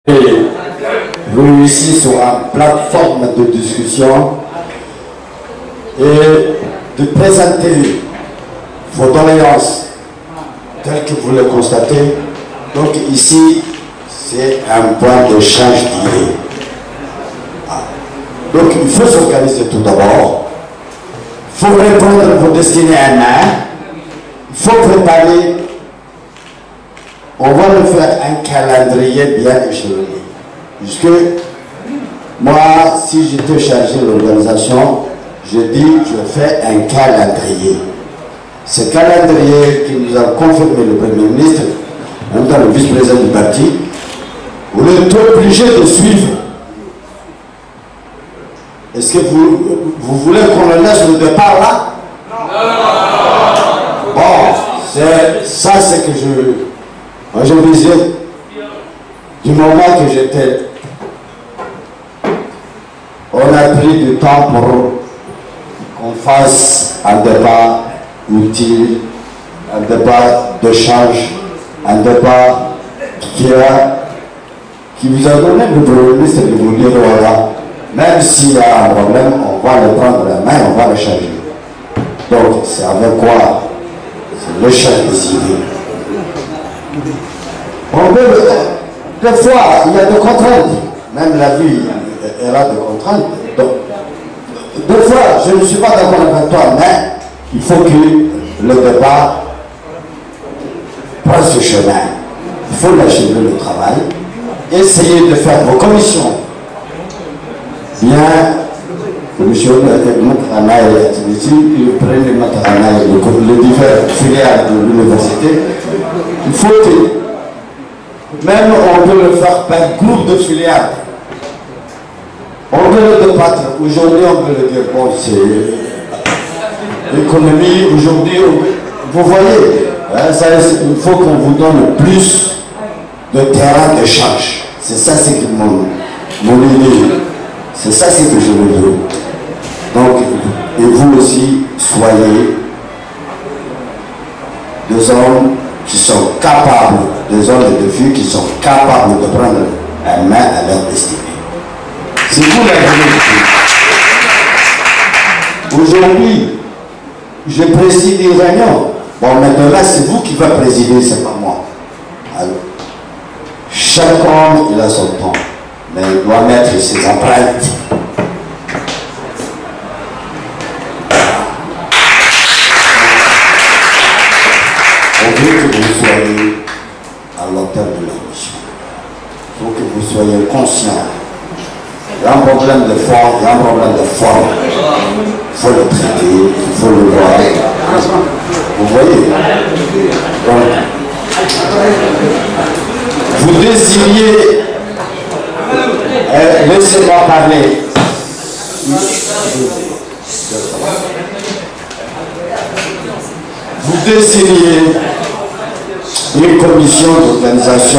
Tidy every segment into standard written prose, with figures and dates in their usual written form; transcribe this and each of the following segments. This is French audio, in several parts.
Et réussi sur une plateforme de discussion et de présenter vos doléances telles que vous le constatez. Donc ici, c'est un point d'échange d'idées. Donc il faut s'organiser tout d'abord. Il faut répondre vos destinées à main. Il faut préparer. On va le faire un calendrier bien échelonné. Puisque moi, si j'étais chargé de l'organisation, je dis je fais un calendrier. Ce calendrier qui nous a confirmé le Premier ministre, en même temps le vice-président du parti, vous êtes obligé de suivre. Est-ce que vous voulez qu'on le laisse au départ là? Bon, ça c'est que moi je disais, du moment que j'étais, on a pris du temps pour qu'on fasse un débat utile, un débat d'échange, un débat qui vous a donné le Premier ministre de vous dire voilà, même s'il y a un problème, on va le prendre la main, on va le changer. Donc c'est avec quoi? C'est l'échange des idées. Des fois, il y a des contraintes. Même la vie, elle a des contraintes. Donc, des fois, je ne suis pas d'accord avec toi, mais il faut que le débat prenne ce chemin. Il faut lâcher le travail. Essayez de faire vos commissions. Bien, le monsieur le Matarana et le premier Matarana et les différentes filières de l'université, il faut que même on peut le faire par groupe de filières. On peut le débattre. Aujourd'hui, on peut le dire, bon, c'est l'économie. Aujourd'hui, vous voyez, hein, il faut qu'on vous donne plus de terrain d'échange. C'est ça, c'est mon idée. C'est ça, c'est que je veux dire. Donc, et vous aussi, soyez des hommes qui sont capables, des hommes et des filles qui sont capables de prendre la main à leur destinée. C'est vous la vérité. Aujourd'hui, je préside une réunion. Bon, maintenant, c'est vous qui va présider, c'est pas moi. Alors, chaque homme, il a son temps, mais il doit mettre ses empreintes. On veut que vous soyez à l'auteur de la mission. Il faut que vous soyez conscient. Il y a un problème de forme, il y a un problème de forme. Il faut le traiter, il faut le voir. Vous voyez? Donc, vous désiriez, laissez-moi parler. Vous désiriez une commission d'organisation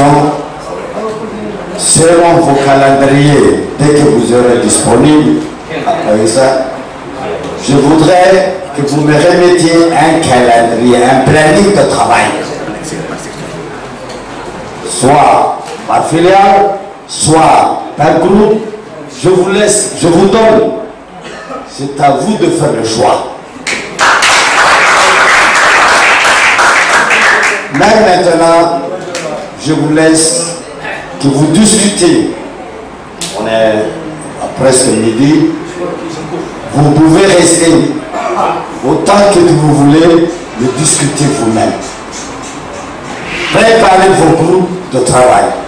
selon vos calendriers, dès que vous serez disponible. Après ça, je voudrais que vous me remettiez un calendrier, un planning de travail. Soit par filiale, soit par groupe. Je vous laisse, je vous donne. C'est à vous de faire le choix. Même maintenant, je vous laisse que vous discutez. On est à presque midi. Vous pouvez rester autant que vous voulez le discuter vous-même. Préparez vos groupes de travail.